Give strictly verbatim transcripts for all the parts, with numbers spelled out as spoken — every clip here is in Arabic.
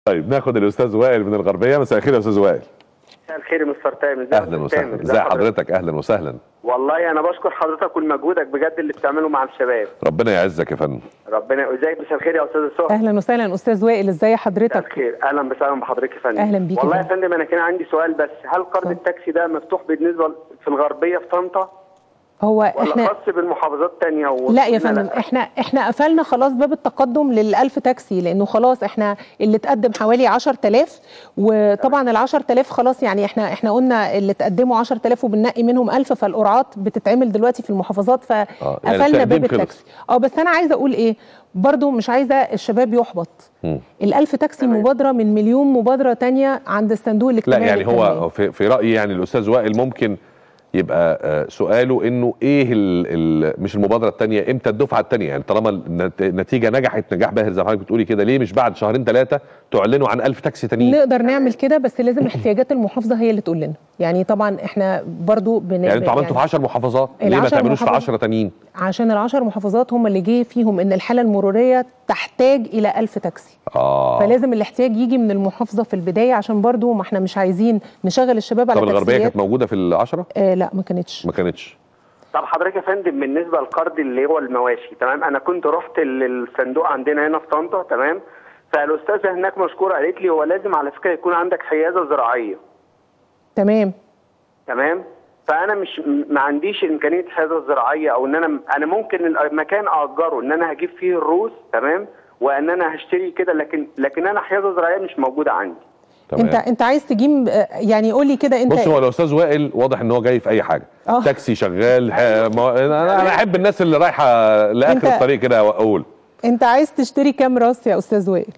طيب ناخد الاستاذ وائل من الغربيه. مساء الخير يا استاذ وائل. مساء الخير يا مستر تامر. اهلا وسهلا. ازي حضرتك؟ اهلا وسهلا. والله انا بشكر حضرتك ومجهودك بجد اللي بتعمله مع الشباب. ربنا يعزك يا فندم. ربنا. ازيك؟ مساء الخير يا استاذ سهى. اهلا وسهلا استاذ وائل، ازي حضرتك؟ مساء الخير. اهلا وسهلا بحضرتك يا فندم. اهلا بيك. والله يا فندم انا كان عندي سؤال بس، هل قرض التاكسي ده مفتوح بالنسبه في الغربيه في طنطا؟ هو ولا احنا خاص بالمحافظات الثانيه؟ و... لا يا فندم، احنا احنا قفلنا خلاص باب التقدم للألف تاكسي، لانه خلاص احنا اللي تقدم حوالي عشرة آلاف، وطبعا ال عشرة آلاف خلاص يعني احنا احنا قلنا اللي تقدموا عشرة آلاف وبننقي منهم ألف، فالقرعات بتتعمل دلوقتي في المحافظات، فقفلنا يعني باب التاكسي. اه بس انا عايزه اقول ايه برضو، مش عايزه الشباب يحبط. الألف تاكسي تمام. مبادره من مليون مبادره ثانيه عند الصندوق الاجتماعي. لا يعني هو في, في رايي يعني الاستاذ وائل ممكن يبقى سؤاله انه ايه ال ال مش المبادره الثانيه، امتى الدفعه الثانيه؟ يعني طالما النتيجه نجحت نجاح باهر زي ما حضرتك بتقولي كده، ليه مش بعد شهرين ثلاثه تعلنوا عن ألف تاكسي ثانيين؟ نقدر نعمل كده، بس لازم احتياجات المحافظه هي اللي تقول لنا. يعني طبعا احنا برضو بن يعني انتوا عملتوا يعني في عشر محافظات، ليه ما تعملوش في عشرة ثانيين؟ عشان العشر محافظات هم اللي جه فيهم ان الحاله المروريه تحتاج الى ألف تاكسي. اه فلازم الاحتياج يجي من المحافظه في البدايه، عشان برضو ما احنا مش عايزين نشغل الشباب على تاكسيات. طب الغربيه كانت موجوده في العشرة؟ آه لا ما كانتش. ما كانتش. طب حضرتك يا فندم بالنسبه للقرض اللي هو المواشي، تمام، انا كنت رحت الصندوق عندنا هنا في طنطا، تمام، فالاستاذه هناك مشكوره قالت لي هو لازم على فكره يكون عندك حيازه زراعيه. تمام تمام. فانا مش ما عنديش امكانيه حيازه زراعيه، او ان انا انا ممكن المكان اجره ان انا هجيب فيه الروس، تمام، وان انا هشتري كده، لكن لكن انا حيازه زراعيه مش موجوده عندي. تمام. انت انت عايز تجيب يعني قول لي كده انت. بص هو الاستاذ وائل واضح ان هو جاي في اي حاجه. أوه. تاكسي شغال. انا انا احب الناس اللي رايحه لاخر الطريق كده اقول. انت عايز تشتري كام راس يا استاذ وائل؟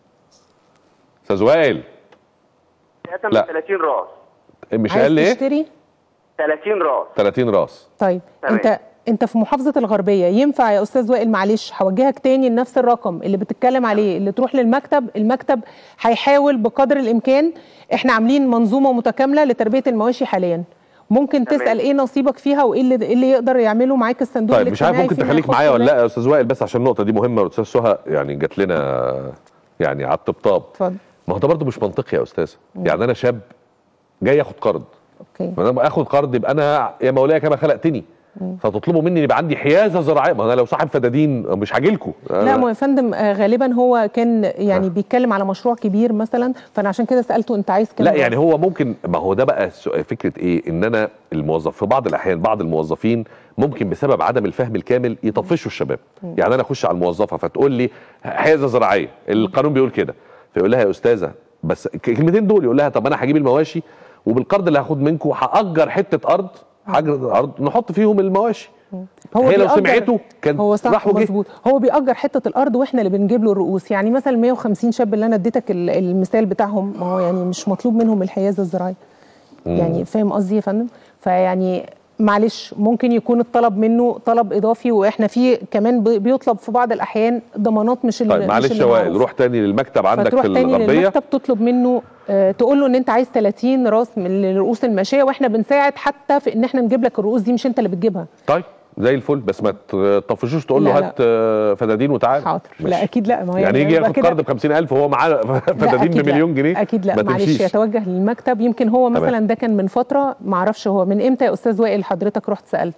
استاذ وائل لا ثلاثين راس. مش قال لي ايه؟ تشتري ثلاثين راس. ثلاثين راس. طيب تمام. انت انت في محافظه الغربيه ينفع يا استاذ وائل؟ معلش هوجهك تاني لنفس الرقم اللي بتتكلم عليه، اللي تروح للمكتب، المكتب هيحاول بقدر الامكان. احنا عاملين منظومه متكامله لتربيه المواشي حاليا، ممكن تمام. تسال ايه نصيبك فيها وايه اللي, اللي يقدر يعمله معاك الصندوق. طيب مش عارف ممكن تخليك معايا ولا لا يا استاذ وائل، بس عشان النقطه دي مهمه والاستاذ سهى يعني جات لنا يعني على الطبطاب. اتفضل. ما هو ده برضه مش منطقي يا استاذه، يعني انا شاب جاي اخد قرض. اوكي. ما انا اخد قرض يبقى انا يا مولاي كما خلقتني. فتطلبوا مني يبقى عندي حيازه زراعيه، ما انا لو صاحب فدادين مش هاجي لكم. لا ما يا فندم غالبا هو كان يعني بيتكلم على مشروع كبير مثلا، فانا عشان كده سالته انت عايز كام. لا يعني هو ممكن، ما هو ده بقى فكره ايه، ان انا الموظف في بعض الاحيان بعض الموظفين ممكن بسبب عدم الفهم الكامل يطفشوا الشباب. م. يعني انا اخش على الموظفه فتقول لي حيازه زراعيه، القانون بيقول كده، فيقول لها يا استاذه بس الكلمتين دول، يقول لها طب انا هجيب المواشي وبالقرض اللي هاخد منكم هاجر حته ارض، هاجر ارض نحط فيهم المواشي. هو هي لو سمعته كان هو صح مظبوط، هو بيأجر حته الارض واحنا اللي بنجيب له الرؤوس. يعني مثلا مية وخمسين شاب اللي انا اديتك المثال بتاعهم، ما هو يعني مش مطلوب منهم الحيازه الزراعيه. يعني فاهم قصدي يا فندم؟ فيعني معلش ممكن يكون الطلب منه طلب اضافي، واحنا في كمان بيطلب في بعض الاحيان ضمانات مش طيب معلش يا وائل روح تاني للمكتب عندك في الغربيه، تروح تاني للمكتب تطلب منه آه تقول له ان انت عايز ثلاثين راس من الرؤوس الماشيه، واحنا بنساعد حتى في ان احنا نجيب لك الرؤوس دي، مش انت اللي بتجيبها. طيب زي الفل، بس ما تطفشوش تقول له هات فدادين وتعالى. حاضر. لا اكيد لا، ما هي يعني يجي ياخد قرض ب خمسين ألف وهو معاه فدادين بمليون جنيه. اكيد لا، معلش يتوجه للمكتب. يمكن هو مثلا تمام. ده كان من فتره، ما اعرفش هو من امتى يا استاذ وائل حضرتك رحت سالت؟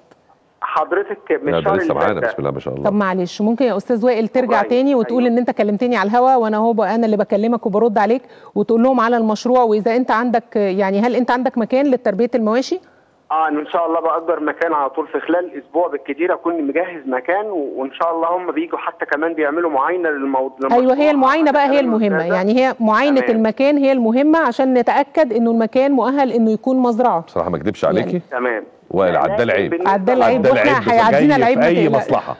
حضرتك من شهر لسه معانا بسم الله ما شاء الله. طب معلش ممكن يا استاذ وائل ترجع تاني وتقول أيوه. ان انت كلمتني على الهوا، وانا هو انا اللي بكلمك وبرد عليك، وتقول لهم على المشروع، واذا انت عندك يعني هل انت عندك مكان لتربيه المواشي؟ اه ان شاء الله باجر مكان على طول، في خلال اسبوع بالكثير اكون مجهز مكان، وان شاء الله هم بييجوا حتى كمان بيعملوا معاينه للموضوع. ايوه هي المعاينه بقى هي المهمه، يعني هي معاينه تمام. المكان هي المهمه عشان نتاكد انه المكان مؤهل انه يكون مزرعه. بصراحه ما اكذبش عليكي يعني. تمام. وائل عدال عيب، عدال عيب، واحنا هيعدينا العيب في اي مصلحه.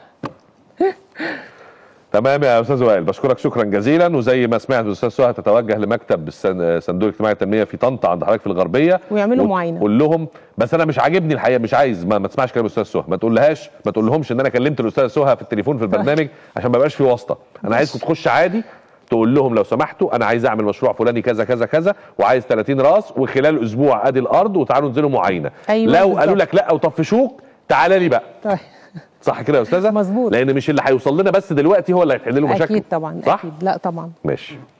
تمام يا استاذ وائل، بشكرك شكرا جزيلا. وزي ما سمعت الاستاذ سهى تتوجه لمكتب الصندوق الاجتماعي التنميه في طنطا عند حضرتك في الغربيه ويعملوا معاينه. قول لهم بس انا مش عاجبني الحقيقه، مش عايز ما, ما تسمعش كلام الاستاذ سهى، ما تقولهاش ما تقولهمش ان انا كلمت الاستاذ سهى في التليفون في البرنامج عشان ما يبقاش في واسطه. انا عايزكم تخش عادي تقول لهم لو سمحتوا انا عايز اعمل مشروع فلاني كذا كذا كذا وعايز ثلاثين راس وخلال اسبوع ادي الارض وتعالوا انزلوا معاينه. أيوة لو بالزبط. قالوا لك لا وطفشوك تعالى لي بقى. طيب صح كده يا استاذه؟ مظبوط. لان مش اللي هيوصل لنا بس دلوقتي هو اللي هيحل له مشاكل. اكيد طبعا. صح؟ اكيد لا طبعا. ماشي.